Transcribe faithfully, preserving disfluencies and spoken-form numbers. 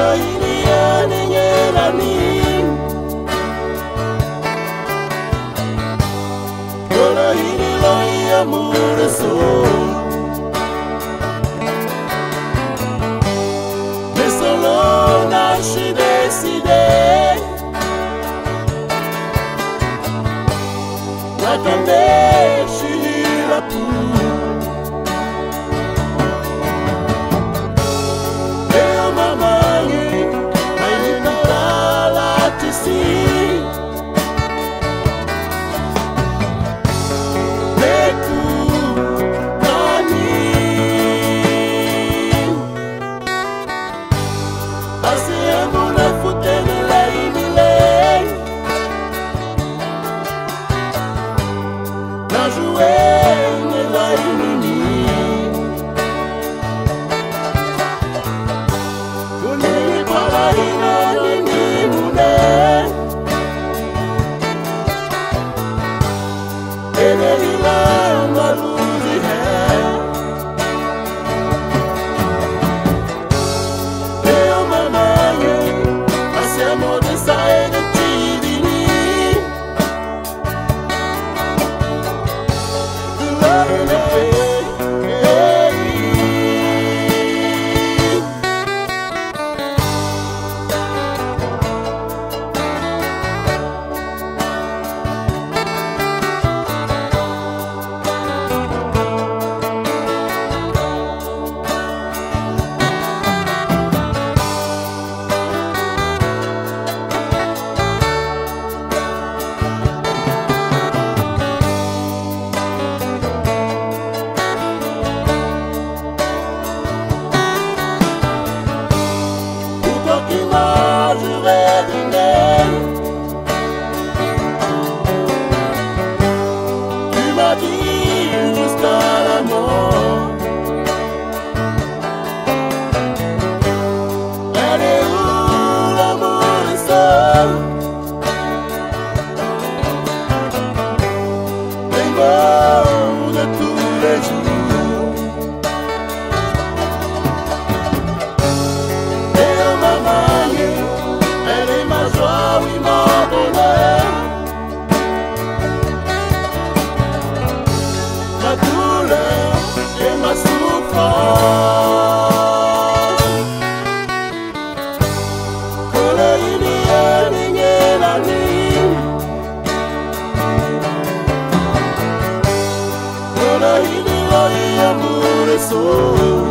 Mais solo nasci décidé J'attendais chez la poule Et à ma manie Mais il n'a la tissu Jusqu'à la mort. Elle est où l'amour est seul? Les mots de tous les jours. Et à ma manière, elle est ma joie, oui mon bonheur. Ma douleur et ma souffrance. Kola ilia ninge la nuit. Kola ilia amour et soul.